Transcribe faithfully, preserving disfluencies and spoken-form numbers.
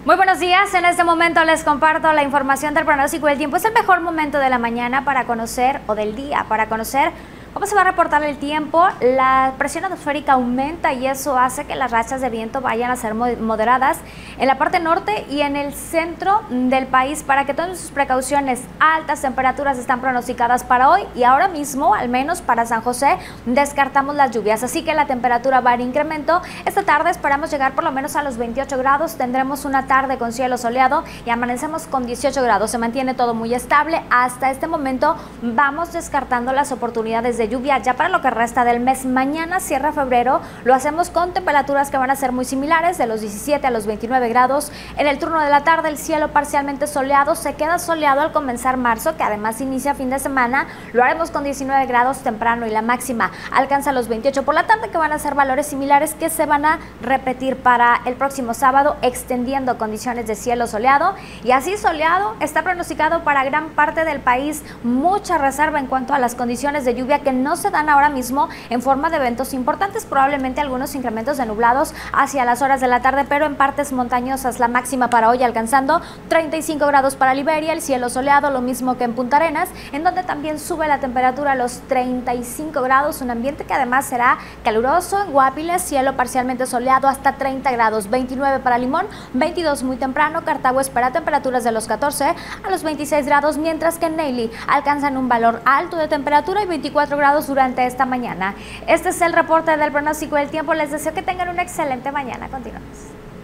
Muy buenos días, en este momento les comparto la información del pronóstico del tiempo. Es el mejor momento de la mañana para conocer, o del día, para conocer cómo se va a reportar el tiempo. La presión atmosférica aumenta y eso hace que las rachas de viento vayan a ser moderadas en la parte norte y en el centro del país, para que tomen sus precauciones. Altas temperaturas están pronosticadas para hoy y ahora mismo, al menos para San José, descartamos las lluvias, así que la temperatura va en incremento. Esta tarde esperamos llegar por lo menos a los veintiocho grados, tendremos una tarde con cielo soleado y amanecemos con dieciocho grados. Se mantiene todo muy estable. Hasta este momento vamos descartando las oportunidades de lluvia ya para lo que resta del mes. Mañana cierra febrero, lo hacemos con temperaturas que van a ser muy similares, de los diecisiete a los veintinueve grados. En el turno de la tarde el cielo parcialmente soleado, se queda soleado al comenzar marzo, que además inicia fin de semana. Lo haremos con diecinueve grados temprano y la máxima alcanza los veintiocho por la tarde, que van a ser valores similares que se van a repetir para el próximo sábado, extendiendo condiciones de cielo soleado. Y así soleado está pronosticado para gran parte del país. Mucha reserva en cuanto a las condiciones de lluvia que no se dan ahora mismo en forma de eventos importantes, probablemente algunos incrementos de nublados hacia las horas de la tarde, pero en partes montañosas. La máxima para hoy alcanzando treinta y cinco grados para Liberia, el cielo soleado, lo mismo que en Punta Arenas, en donde también sube la temperatura a los treinta y cinco grados, un ambiente que además será caluroso. En Guapiles, cielo parcialmente soleado hasta treinta grados, veintinueve para Limón, veintidós muy temprano. Cartago espera temperaturas de los catorce a los veintiséis grados, mientras que en Neyli alcanzan un valor alto de temperatura y veinticuatro grados durante esta mañana. Este es el reporte del pronóstico del tiempo. Les deseo que tengan una excelente mañana. Continuamos.